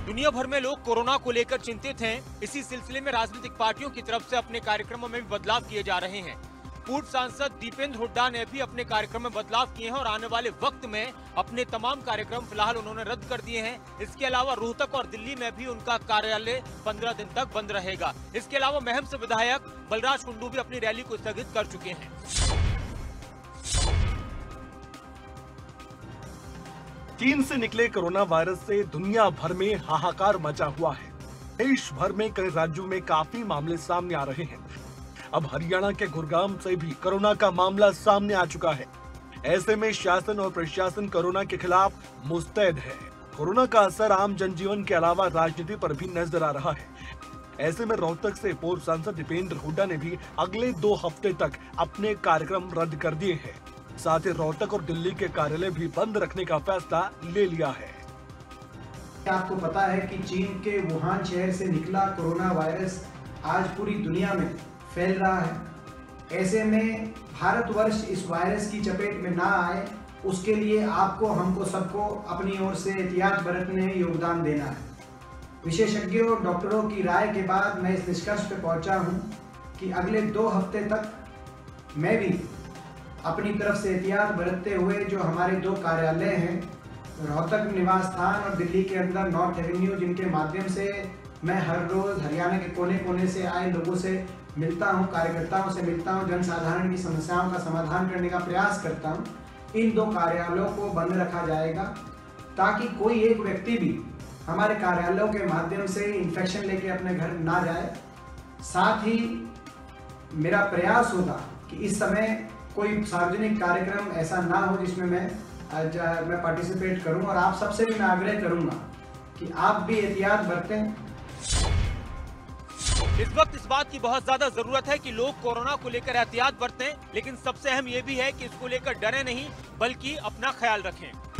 दुनिया भर में लोग कोरोना को लेकर चिंतित हैं। इसी सिलसिले में राजनीतिक पार्टियों की तरफ से अपने कार्यक्रमों में भी बदलाव किए जा रहे हैं। पूर्व सांसद दीपेंद्र हुड्डा ने भी अपने कार्यक्रम में बदलाव किए हैं और आने वाले वक्त में अपने तमाम कार्यक्रम फिलहाल उन्होंने रद्द कर दिए हैं। इसके अलावा रोहतक और दिल्ली में भी उनका कार्यालय 15 दिन तक बंद रहेगा। इसके अलावा महम से विधायक बलराज कुंडू भी अपनी रैली को स्थगित कर चुके हैं। चीन से निकले कोरोना वायरस से दुनिया भर में हाहाकार मचा हुआ है। देश भर में कई राज्यों में काफी मामले सामने आ रहे हैं। अब हरियाणा के गुरुग्राम से भी कोरोना का मामला सामने आ चुका है। ऐसे में शासन और प्रशासन कोरोना के खिलाफ मुस्तैद है। कोरोना का असर आम जनजीवन के अलावा राजनीति पर भी नजर आ रहा है। ऐसे में रोहतक से पूर्व सांसद दीपेंद्र हुड्डा ने भी अगले 2 हफ्ते तक अपने कार्यक्रम रद्द कर दिए हैं। साथ ही रोहतक और दिल्ली के कार्यालय भी बंद रखने का फैसला ले लिया है। आपको पता है कि चीन के वुहान शहर से निकला कोरोना वायरस आज पूरी दुनिया में फैल रहा है। ऐसे में भारतवर्ष इस वायरस की चपेट में ना आए, उसके लिए आपको, हमको, सबको अपनी ओर से एहतियात बरतने, योगदान देना है। विशेषज्ञों और डॉक्टरों की राय के बाद मैं इस निष्कर्ष पर पहुंचा हूं कि अगले 2 हफ्ते तक मैं भी अपनी तरफ से एहतियात बरतते हुए जो हमारे 2 कार्यालय हैं, रोहतक निवास स्थान और दिल्ली के अंदर नॉर्थ एवेन्यू, जिनके माध्यम से मैं हर रोज हरियाणा के कोने कोने से आए लोगों से मिलता हूं, कार्यकर्ताओं से मिलता हूं, जनसाधारण की समस्याओं का समाधान करने का प्रयास करता हूं, इन 2 कार्यालयों को बंद रखा जाएगा ताकि कोई एक व्यक्ति भी हमारे कार्यालयों के माध्यम से इन्फेक्शन लेके अपने घर ना जाए। साथ ही मेरा प्रयास होगा कि इस समय कोई सार्वजनिक कार्यक्रम ऐसा ना हो जिसमें मैं पार्टिसिपेट करूं, और आप सबसे भी मैं आग्रह करूंगा कि आप भी एहतियात बरतें। इस वक्त इस बात की बहुत ज्यादा जरूरत है कि लोग कोरोना को लेकर एहतियात बरतें, लेकिन सबसे अहम ये भी है कि इसको लेकर डरे नहीं बल्कि अपना ख्याल रखें।